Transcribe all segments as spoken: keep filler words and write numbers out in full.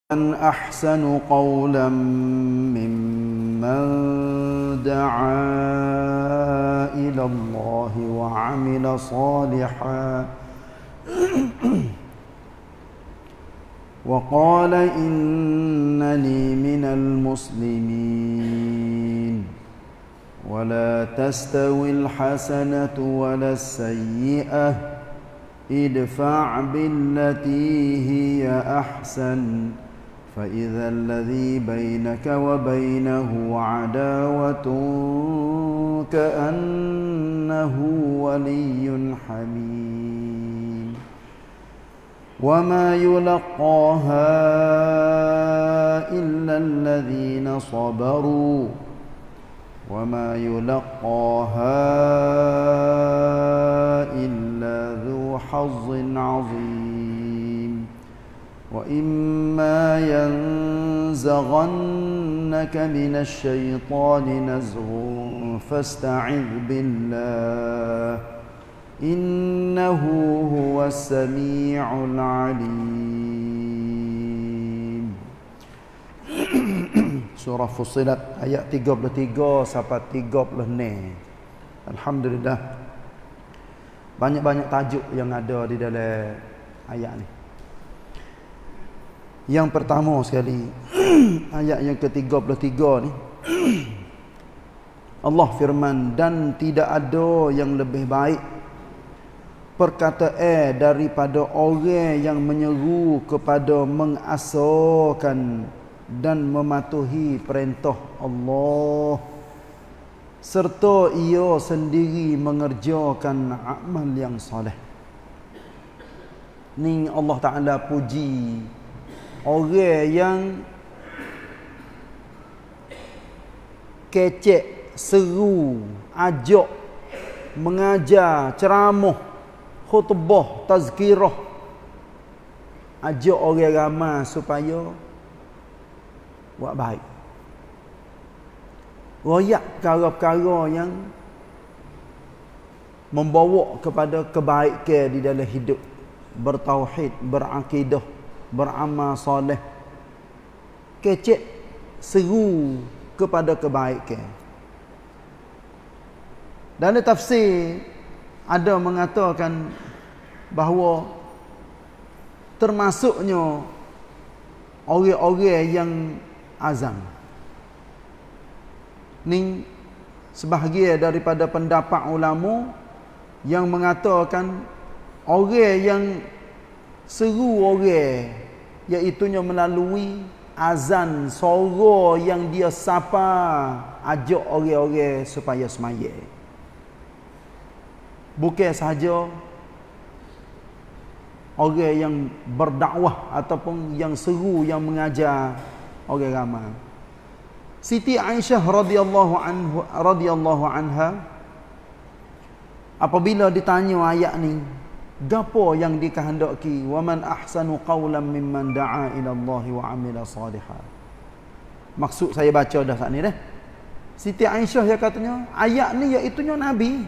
من أحسن قولا ممن دعا إلى الله وعمل صالحا وقال إنني من المسلمين ولا تستوي الحسنة ولا السيئة ادفع بالتي هي أحسن فإذا الذي بينك وبينه عداوة كأنه ولي حميم وما يلقاها إلا الذين صبروا وما يلقاها إلا ذو حظ عظيم وإما ينزغنك من الشيطان نزغ فاستعذ بالله إنه هو السميع العليم. Surah Fussilat ayat tiga puluh tiga sampai tiga puluh enam. Alhamdulillah. Banyak-banyak tajuk yang ada di dalam ayat ni. Yang pertama sekali, ayat yang ke tiga puluh tiga ni, Allah firman, dan tidak ada yang lebih baik perkataan daripada orang yang menyeru kepada mengasahkan dan mematuhi perintah Allah serta ia sendiri mengerjakan amal yang soleh. Ni Allah Ta'ala puji orang yang kecek, seru, ajak, mengajar, ceramah, khutbah, tazkirah, ajak orang ramai supaya buat baik, royak perkara-perkara yang membawa kepada kebaikan di dalam hidup, bertauhid, berakidah, beramal soleh, kecek, seru kepada kebaikan. Dalam tafsir ada mengatakan bahawa termasuknya orang-orang yang azam ni sebahagian daripada pendapat ulama yang mengatakan orang yang seru orang iaitunya melalui azan, suara yang dia sapa ajak orang-orang supaya semaya. Bukan sahaja orang yang berdakwah ataupun yang seru, yang mengajar orang ramai. Siti Aisyah radhiyallahu anhu radhiyallahu anha apabila ditanya ayat ni, gapo yang dikehendaki, wa man ahsanu qawlan mimman da'a ila Allah wa amila salihan. Maksud saya baca dah saat ni dah. Siti Aisyah dia katanya, ayat ni iaitu Nabi.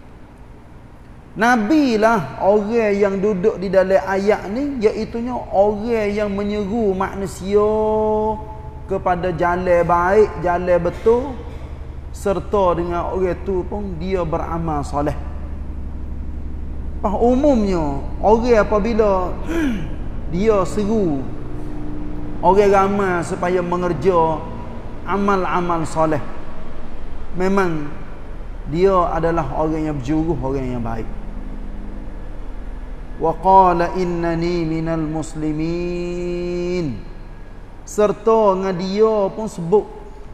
Nabi lah orang yang duduk di dalam ayat ni, iaitunya orang yang menyeru manusia kepada jalan baik, jalan betul, serta dengan orang tu pun dia beramal soleh. Pas umumnya orang apabila dia seru orang ramai supaya mengerja amal-amal soleh, memang dia adalah orang yang berjuruh, orang yang baik. Wa qala innani minal muslimin, serta dengan dia pun sebut,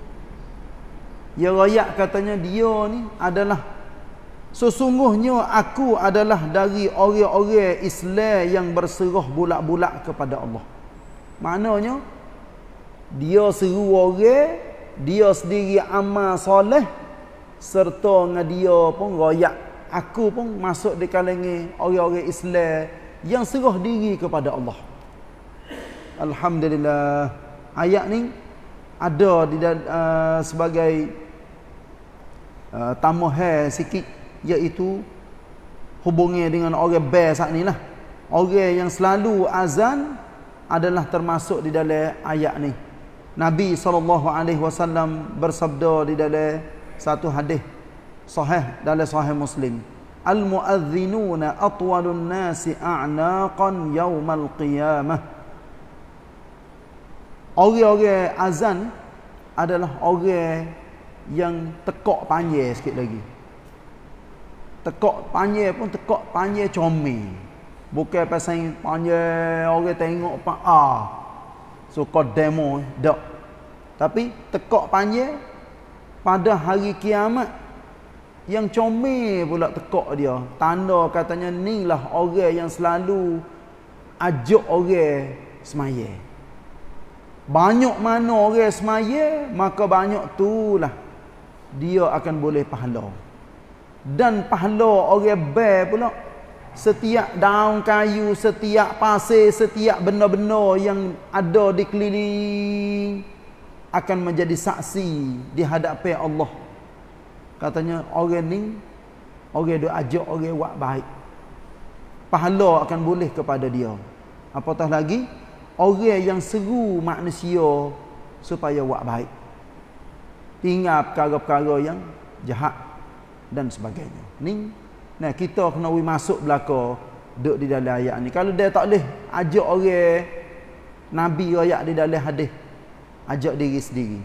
ya rakyat katanya dia ni adalah, sesungguhnya aku adalah dari orang-orang Islam yang berserah bulat-bulat kepada Allah. Maknanya dia seru orang, dia sendiri amal soleh, serta dengan dia pun rakyat, aku pun masuk di kalangan orang-orang Islam yang serah diri kepada Allah. Alhamdulillah. Ayat ni ada di uh, sebagai uh, tambahan sikit, iaitu hubungnya dengan orang best saat ni lah. Orang yang selalu azan adalah termasuk di dalam ayat ni. Nabi sallallahu alaihi wasallam bersabda di dalam satu hadis sahih dalam sahih Muslim, al-muadhdhinuna atwalun nasi a'naqan yaumal qiyamah. Orang-orang azan adalah orang yang tekak panjang sikit lagi. Tekak panjang pun tekak panjang comel. Bukan pasal panjang orang tengok pak ah. So kau demo dak. Tapi tekak panjang pada hari kiamat yang comel pula tekak dia. Tanda katanya ni lah orang yang selalu ajak orang semaya. Banyak mana orang semaya, maka banyak tu lah dia akan boleh pahala. Dan pahala orang ber pula, setiap daun kayu, setiap pasir, setiap benda-benda yang ada di keliling akan menjadi saksi di hadapan Allah. Katanya orang ni, orang dia ajak orang buat baik, pahala akan boleh kepada dia. Apatah lagi orang yang seru manusia supaya buat baik, tinggal perkara-perkara yang jahat dan sebagainya. Ni, nah kita kena masuk belaka duduk di dalam ayat ni. Kalau dia tak boleh ajak orang Nabi ayat di dalam hadis, ajak diri sendiri,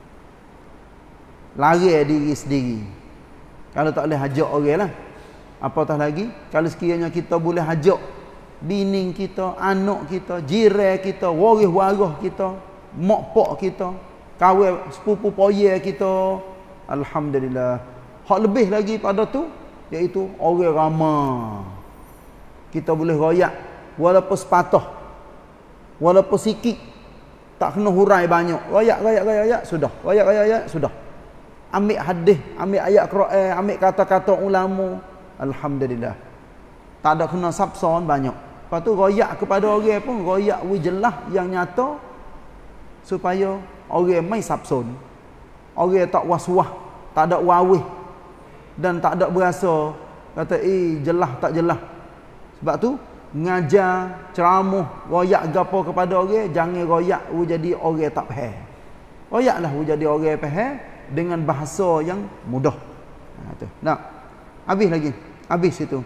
lari diri sendiri. Kalau tak boleh ajak orang lah, apatah lagi kalau sekiranya kita boleh ajak bini kita, anak kita, jiran kita, waris-waris kita, mak pak kita, kawan sepupu poye kita, alhamdulillah. Hak lebih lagi pada tu iaitu orang ramai. Kita boleh royak walaupun sepatah, walaupun sikit, tak kena hurai banyak. Royak royak royak royak sudah. Royak royak royak sudah. Ambil hadis, ambil ayat Quran, ambil kata-kata ulama, alhamdulillah. Tak ada kena sabson banyak. Lepas tu royak kepada orang pun royak wijelah yang nyata supaya orang mai sabson. Orang tak was-was, tak ada wawih dan tak ada berasa kata eh jelah tak jelah. Sebab tu ngajar, ceramah, royak gapo kepada orang, jangan royak we jadi orang tak faham. Royaklah we jadi orang faham dengan bahasa yang mudah. Ha tu. Nak habis lagi. Habis itu.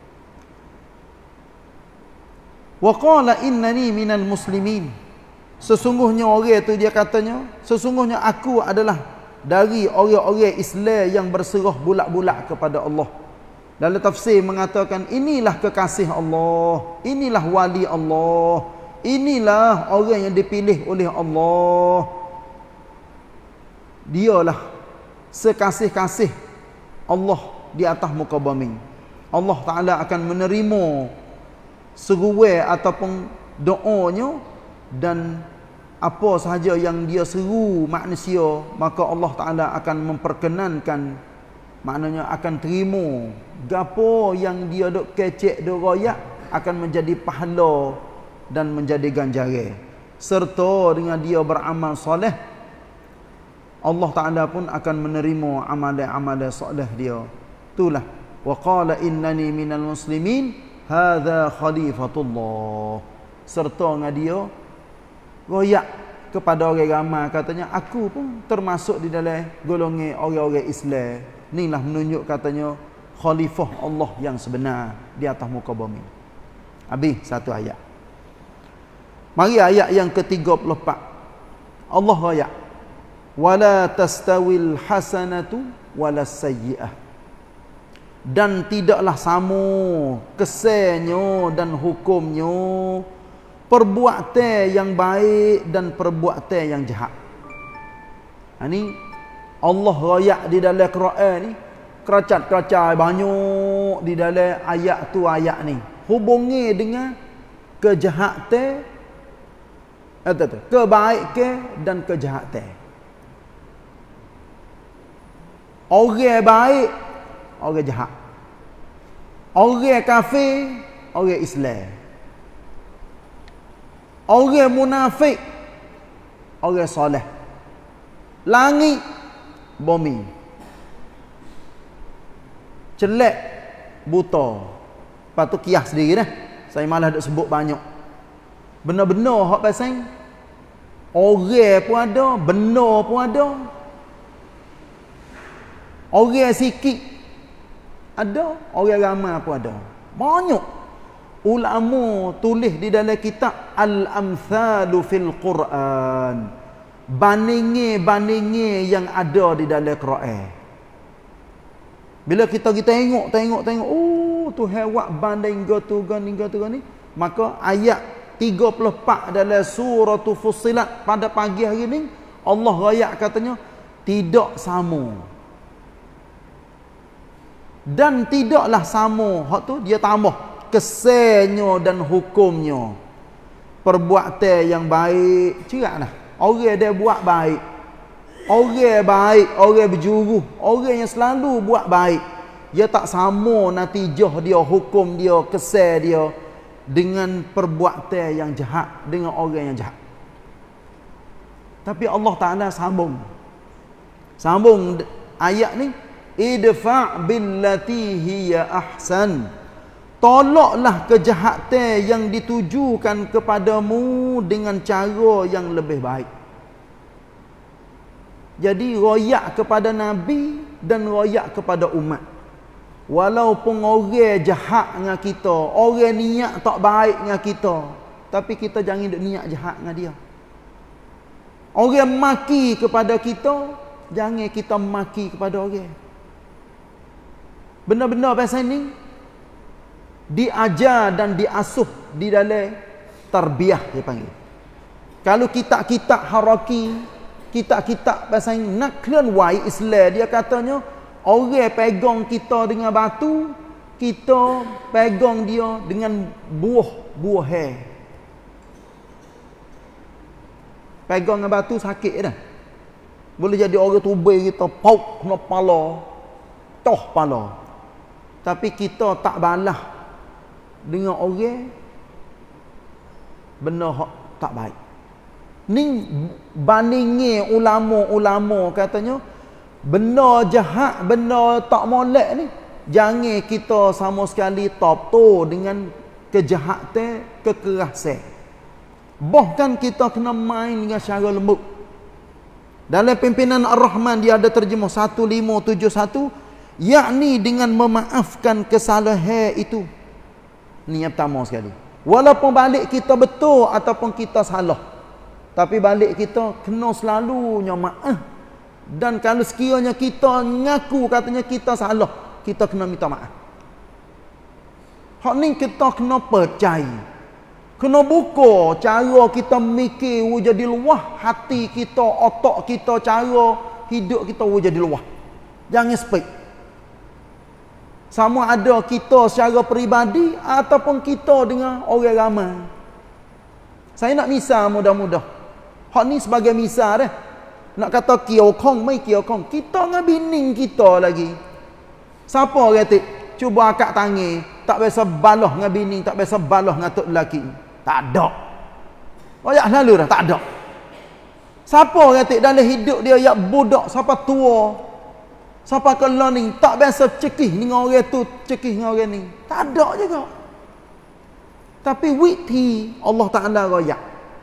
Wa qala innani minal muslimin. Sesungguhnya orang tu dia katanya, sesungguhnya aku adalah dari orang-orang Islam yang berserah bulat-bulat kepada Allah. Dalam tafsir mengatakan inilah kekasih Allah, inilah wali Allah, inilah orang yang dipilih oleh Allah. Dialah sekasih-kasih Allah di atas muka bumi. Allah Ta'ala akan menerima seruan ataupun doanya dan apa sahaja yang dia seru manusia, maka Allah Ta'ala akan memperkenankan, maknanya akan terima gapo yang dia dok kecek dok royak akan menjadi pahala dan menjadi ganjaran. Serta dengan dia beramal soleh, Allah Ta'ala pun akan menerima amalan-amalan soleh dia. Itulah wa qala innani minal muslimin hadza khalifatullah. Serta dengan dia royak kepada orang ramai, katanya aku pun termasuk di dalam golongan orang-orang Islam. Inilah menunjuk katanya khalifah Allah yang sebenar di atas muka bumi. Habis satu ayat. Mari ayat yang ke tiga puluh empat. Allah royak wala tastawil hasanatu walas sayyi'ah. Dan tidaklah sama kesannya dan hukumnya perbuatan yang baik dan perbuatan yang jahat. Ini Allah royak di dalam Quran ni, keracat-keracat banyak di dalam ayat tu ayat ni. Hubungi dengan kejahatan, atau kebaikan dan kejahatan. Orang baik, orang jahat. Orang kafir, orang Islam. Orang munafik, orang soleh. Langit, bumi. Celek, buta. Lepas tu kias sendiri dah. Saya malah dah sebut banyak. Benar-benar hak pasal orang pun ada, benar pun ada. Orang sikit ada, orang ramai pun ada. Banyak ulama tulis di dalam kitab Al-Amthalu fil Quran, bandingi-bandingi yang ada di dalam Quran. Bila kita kita tengok tengok tengok, oh tu hewak banding go tu gani go tu gani, maka ayat tiga puluh empat dalam surah Fussilat pada pagi hari ni Allah raya katanya tidak sama. Dan tidaklah sama hak tu, dia tambah kesannya dan hukumnya. Perbuatan yang baik, ceraklah. Orang dia buat baik. Orang baik, orang berjuru, orang yang selalu buat baik, dia tak sama natijah dia, hukum dia, kesan dia dengan perbuatan yang jahat, dengan orang yang jahat. Tapi Allah Ta'ala sambung. Sambung ayat ni, idfa' billati hiya ahsan. Tolaklah kejahatan yang ditujukan kepadamu dengan cara yang lebih baik. Jadi royak kepada Nabi dan royak kepada umat. Walaupun orang jahat dengan kita, orang niat tak baik dengan kita, tapi kita jangan duk niat jahat dengan dia. Orang maki kepada kita, jangan kita maki kepada orang. Benar-benar pasal ni diajar dan diasuh di dalam tarbiyah dia panggil. Kalau kitab-kitab haraki, kitab-kitab pasal naklan wai Islam, dia katanya orang pegang kita dengan batu, kita pegang dia dengan buah-buah hair. Pegang dengan batu sakit dah. Boleh jadi orang tubai kita pauk kena kepala, toh kepala. Tapi kita tak balah dengan orang benda hak tak baik. Ni bandingi ulama-ulama katanya benda jahat, benda tak molek ni jangan kita sama sekali top-to dengan kejahatan, kekerasan. Bahkan kita kena main dengan cara lembut. Dalam pimpinan Ar-Rahman dia ada terjemah satu lima tujuh satu, yakni dengan memaafkan kesalahan itu. Ni yang pertama sekali. Walaupun balik kita betul ataupun kita salah, tapi balik kita kena selalunya maaf. Dan kalau sekiranya kita ngaku katanya kita salah, kita kena minta maaf. Hak ni kita kena percaya. Kena buka cara kita mikir jadi luah, hati kita, otak kita, cara hidup kita jadi luah. Jangan spek. Sama ada kita secara peribadi ataupun kita dengan orang ramai. Saya nak misal mudah-mudah. Hak ni sebagai misal dah. Nak kata kiokong, mai kiokong. Kita dengan bini kita lagi. Siapa kata? Cuba akak tangi. Tak biasa balah dengan bini, tak biasa balah dengan tok lelaki. Tak ada. Banyak lalu dah, tak ada. Siapa kata dalam hidup dia yang budak, siapa tua, siapa kelah ni, tak biasa cekih dengan orang tu, cekih dengan orang ni. Tak ada juga. Tapi witi Allah Ta'ala royak.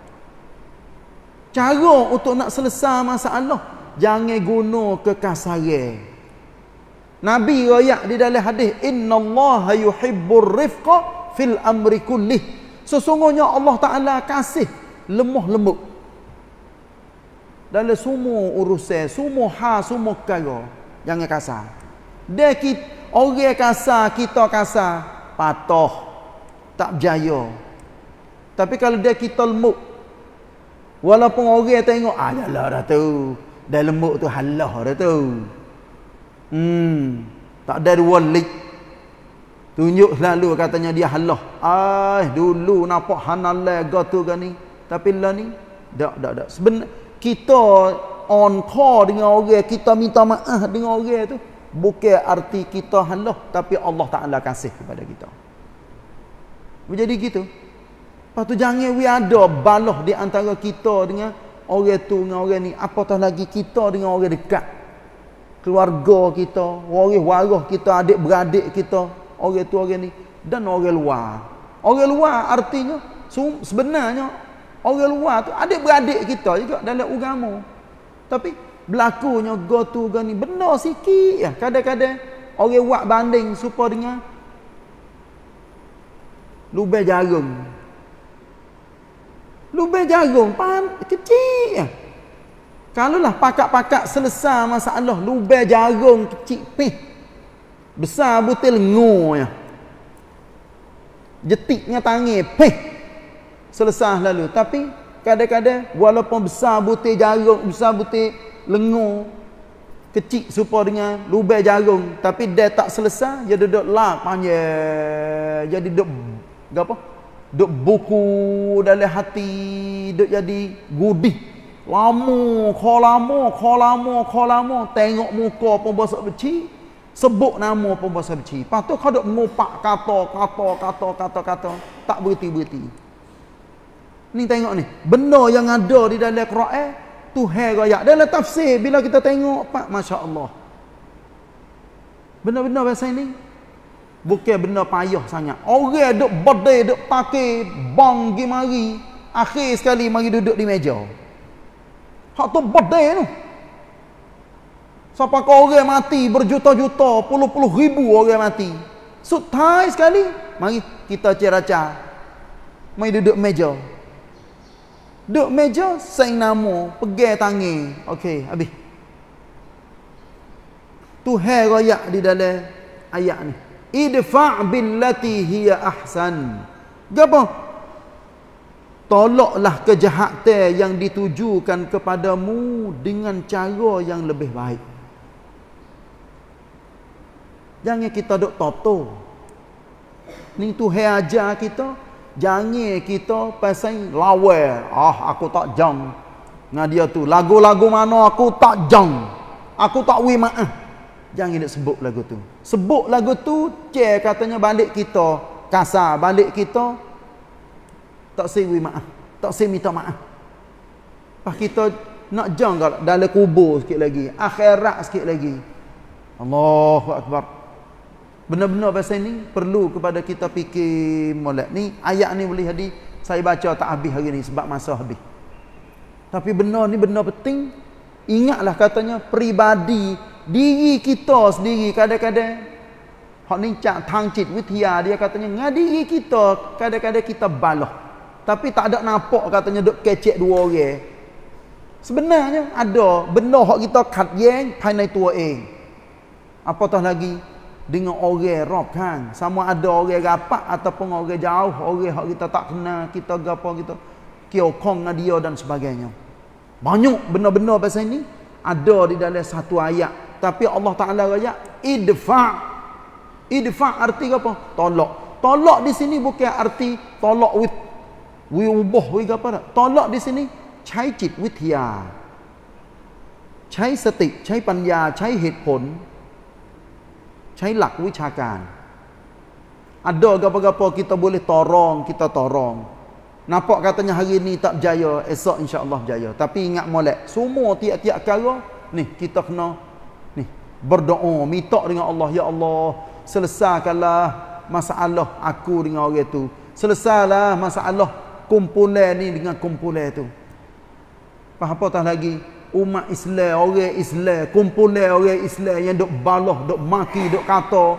Cara untuk nak selesai masalah, jangan guna kekasaran. Nabi royak di dalam hadis, innallaha yuhibbur rifqa fil amri kullih. Sesungguhnya Allah Ta'ala kasih lemah lembut dalam semua urusan, semua hal, semua perkara. Jangan kasar. Dia kita, orang kasar, kita kasar, patuh, tak berjaya. Tapi kalau dia kita lembut, walaupun orang tengok, ah yalah dah tu, dah lembut tu halah dah tu. Hmm, tak ada dua lik. Tunjuk selalu katanya dia halah. Ah, dulu nampak hanalai gatu gani. Tapi lah ni, dak dak dak. Sebenarnya kita on call dengan orang, kita minta maaf dengan orang tu, bukan arti kita halah, tapi Allah Ta'ala kasih kepada kita. Jadi gitu. Lepas tu jangan we ada balah di antara kita dengan orang tu dengan orang ni. Apatah lagi kita dengan orang dekat. Keluarga kita, waris-waris kita, adik-beradik kita, orang tu orang ni, dan orang luar. Orang luar artinya Sebenarnya orang luar tu adik-beradik kita juga dalam agama. Tapi berlakunya go tu go ni benar sikit ya. Kadang-kadang orang buat banding supaya dengan lubang jarum. Lubang jarum pan kecil ya. Kalaulah pakak-pakak selesai masalah lubang jarum kecil pih. Besar butir lengur ya. Jetiknya tangan pih. Selesai lalu. Tapi kadang-kadang walaupun besar butir jarum, besar butir lengur, kecil supaya dengan lubang jarum, tapi dia tak selesai, dia duduk lap panjang, jadi duduk apa? Duduk buku dalam hati, duduk jadi gudih. Lama, kau lama, kau lama, kau lama, tengok muka pun bahasa beci, sebut nama pun bahasa beci. Lepas tu kau duduk mengupak kata, kata, kata, kata, kata, tak berhenti-berhenti. Ni tengok ni, benda yang ada di dalam Quran Tuhan raya. Dalam tafsir bila kita tengok, pak, masya-Allah. Benda-benda bahasa ini bukan benda payah sangat. Orang duk bedai, duk pakai bang gi mari, akhir sekali mari duduk di meja. Hak tu bedai tu. Sampai kau orang mati berjuta-juta, puluh-puluh ribu orang mati. Sutai sekali, mari kita ceraca. Mari duduk meja. Duduk meja, sayang nama, pegang tangan. Okey, habis. Tuhan royak di dalam ayat ni. Idfa' billati hiya ahsan. Apa? Tolaklah kejahatan yang ditujukan kepadamu dengan cara yang lebih baik. Jangan kita duk toto. Ni Tuhan ajar kita. Jangan kita pasal lawan. Ah, aku tak jang. Nah dia tu, lagu-lagu mana aku tak jang. Aku tak wi maaf. Jangan dia sebut lagu tu. Sebut lagu tu, cek katanya balik kita kasar, balik kita tak sewi maaf. Tak sewi minta maaf. Pas kita nak jang dalam kubur sikit lagi, akhirat sikit lagi. Allahu akbar. Benar-benar bahasa ini perlu kepada kita fikir molek. Ni ayat ni boleh hadis saya baca tak habis hari ni sebab masa habis. Tapi benar ni benar penting. Ingatlah katanya peribadi diri kita sendiri kadang-kadang hak ni cak tangcit witia dia katanya ngah diri kita kadang-kadang kita balah. Tapi tak ada nampak katanya duk kecek dua orang. Sebenarnya ada benda hak kita khatyeng panai tua eng. Apatah lagi dengan orang rob kan, sama ada orang rapat ataupun orang jauh, orang hak kita tak kenal, kita gapo kita kiokong dengan dia dan sebagainya. Banyak benda-benda bahasa ini ada di dalam satu ayat. Tapi Allah Taala raya idfa'. Idfa' arti apa? Tolak. Tolak di sini bukan arti tolak with we ubah we apa dak. Tolak di siniใช้จิตวิทยาใช้สติใช้ปัญญาใช้เหตุผลใช้หลักวิชาการ ada apa-apa kita boleh torong, kita torong. Nampak katanya hari ni tak berjaya, esok insya-Allah berjaya. Tapi ingat molek, semua tiap-tiap perkara ni kita kena ni berdoa, minta dengan Allah, ya Allah, selesaikanlah masalah aku dengan orang tu. Selesailah masalah kumpulan ni dengan kumpulan tu. Apa tak lagi umat Islam, orang Islam, kumpulan orang Islam yang duk balah, duk maki, duk kata.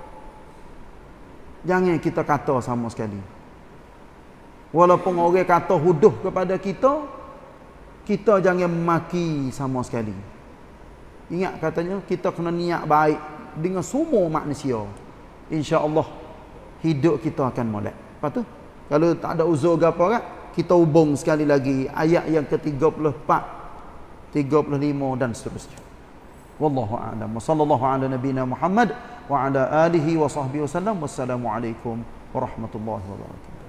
Jangan kita kata sama sekali. Walaupun orang kata huduh kepada kita, kita jangan maki sama sekali. Ingat katanya kita kena niat baik dengan semua manusia. Insya-Allah hidup kita akan molek. Lepas tu kalau tak ada uzur ke apa, kita hubung sekali lagi ayat yang ke tiga puluh empat, tiga puluh lima dan seterusnya. Wallahu a'lam. Wa sallallahu ala nabiyyina Muhammad wa ala alihi wa sahbihi wasallam. Wassalamualaikum warahmatullahi wabarakatuh.